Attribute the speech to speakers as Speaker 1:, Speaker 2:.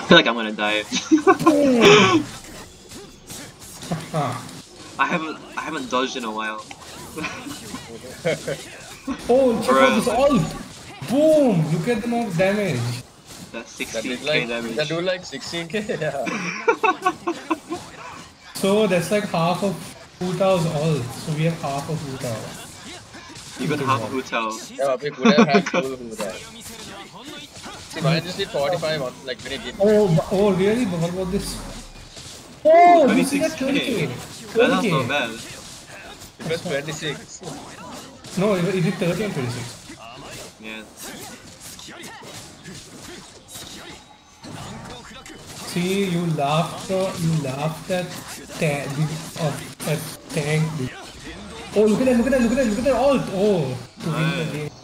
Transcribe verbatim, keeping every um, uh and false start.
Speaker 1: feel like I'm gonna die. I haven't I haven't dodged in a while.
Speaker 2: Oh, check out this ult! Boom! Look at the amount of damage.
Speaker 1: That's
Speaker 3: That
Speaker 1: sixteen
Speaker 3: did
Speaker 1: K
Speaker 3: like
Speaker 1: damage.
Speaker 3: that do like sixteen K. Yeah.
Speaker 2: So that's like half of Hu Tao's ult. So we have half of Hu Tao.
Speaker 1: Even half of Hu Tao.
Speaker 3: Yeah, we could have had full Hu Tao. See, mine just did forty-five on like minute hit.
Speaker 2: Oh, oh really? But what about this? Oh, you see that
Speaker 1: twenty-six K.
Speaker 2: twenty K?
Speaker 1: That's
Speaker 2: twenty K.
Speaker 1: not bad.
Speaker 3: It was twenty-six.
Speaker 2: No, it, it did thirty and twenty-six.
Speaker 1: Yeah.
Speaker 2: See, you laughed, uh, you laughed at ta of at tank. Oh, look at that! Look at that! Look at that! Look at that ult! Oh, to win the game.